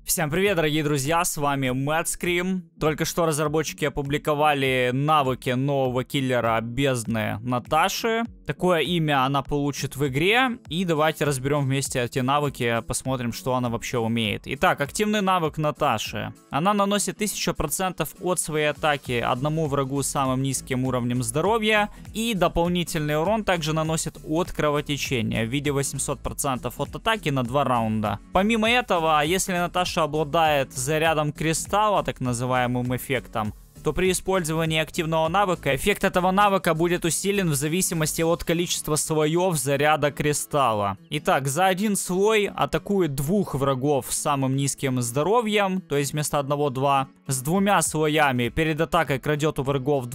Всем привет, дорогие друзья, с вами Madskrim. Только что разработчики опубликовали навыки нового киллера бездны Наташи. Такое имя она получит в игре. И давайте разберем вместе эти навыки, посмотрим, что она вообще умеет. Итак, активный навык Наташи. Она наносит 1000% от своей атаки одному врагу с самым низким уровнем здоровья. И дополнительный урон также наносит от кровотечения в виде 800% от атаки на 2 раунда. Помимо этого, если Наташа обладает зарядом кристалла, так называемым эффектом, то при использовании активного навыка эффект этого навыка будет усилен в зависимости от количества слоев заряда кристалла. Итак, за один слой атакует 2 врагов с самым низким здоровьем, то есть вместо 1-2. С 2 слоями перед атакой крадет у врагов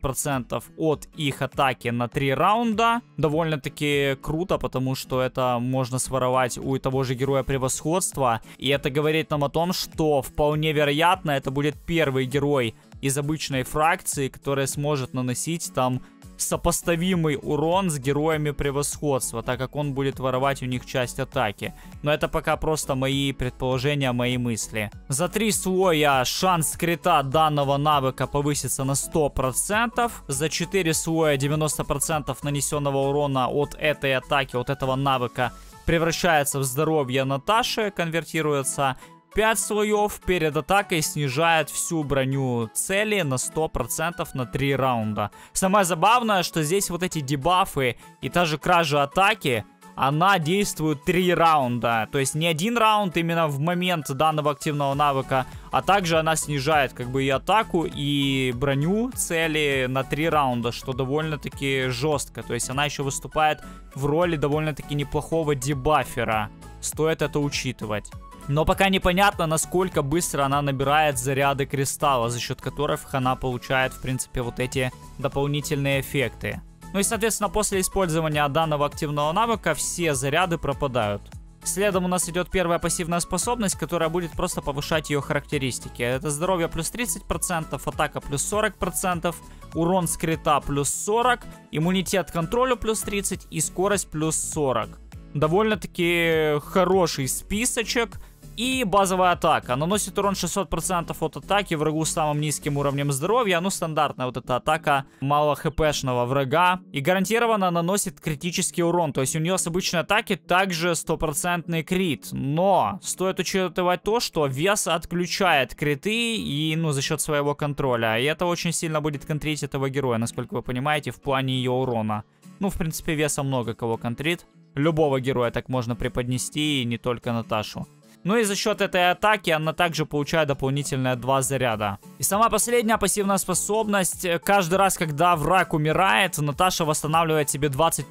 20% от их атаки на 3 раунда. Довольно-таки круто, потому что это можно своровать у того же героя превосходства. И это говорит нам о том, что вполне вероятно это будет первый герой из обычной фракции, которая сможет наносить там сопоставимый урон с героями превосходства, так как он будет воровать у них часть атаки. Но это пока просто мои предположения, мои мысли. За 3 слоя шанс крита данного навыка повысится на 100%. За 4 слоя 90% нанесенного урона от этой атаки, от этого навыка превращается в здоровье Наташи, конвертируется. 5 слоев перед атакой снижает всю броню цели на 100% на 3 раунда. Самое забавное, что здесь вот эти дебафы и та же кража атаки, она действует 3 раунда. То есть не 1 раунд именно в момент данного активного навыка, а также она снижает как бы и атаку, и броню цели на 3 раунда, что довольно-таки жестко. То есть она еще выступает в роли довольно-таки неплохого дебафера. Стоит это учитывать. Но пока непонятно, насколько быстро она набирает заряды кристалла, за счет которых она получает, в принципе, вот эти дополнительные эффекты. Ну и, соответственно, после использования данного активного навыка все заряды пропадают. Следом у нас идет первая пассивная способность, которая будет просто повышать ее характеристики. Это здоровье плюс 30%, атака плюс 40%, урон с крита плюс 40%, иммунитет к контролю плюс 30% и скорость плюс 40%. Довольно-таки хороший списочек. И базовая атака. Наносит урон 600% от атаки врагу с самым низким уровнем здоровья. Ну, стандартная вот эта атака мало хпшного врага. И гарантированно наносит критический урон. То есть у нее с обычной атаки также 100% крит. Но стоит учитывать то, что вес отключает криты и, ну, за счет своего контроля. И это очень сильно будет контрить этого героя, насколько вы понимаете, в плане ее урона. Ну, в принципе, веса много кого контрит. Любого героя так можно преподнести, и не только Наташу. Ну и за счет этой атаки она также получает дополнительные 2 заряда. И сама последняя пассивная способность. Каждый раз, когда враг умирает, Наташа восстанавливает себе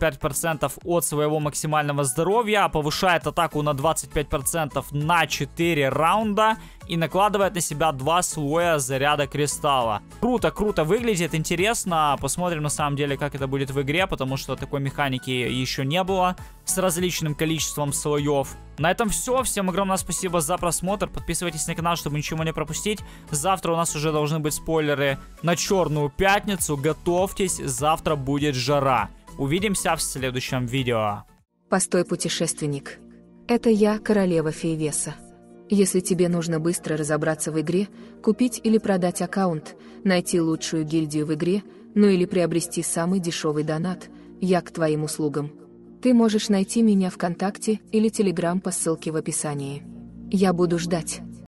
25% от своего максимального здоровья, повышает атаку на 25% на 4 раунда и накладывает на себя 2 слоя заряда кристалла. Круто, круто выглядит, интересно. Посмотрим на самом деле, как это будет в игре, потому что такой механики еще не было с различным количеством слоев. На этом все. Всем огромное спасибо за просмотр. Подписывайтесь на канал, чтобы ничего не пропустить. Завтра у нас уже должны быть спойлеры на Черную пятницу. Готовьтесь, завтра будет жара. Увидимся в следующем видео. Постой, путешественник. Это я, королева Фейвеса. Если тебе нужно быстро разобраться в игре, купить или продать аккаунт, найти лучшую гильдию в игре, ну или приобрести самый дешевый донат, я к твоим услугам. Ты можешь найти меня ВКонтакте или Телеграм по ссылке в описании. Я буду ждать.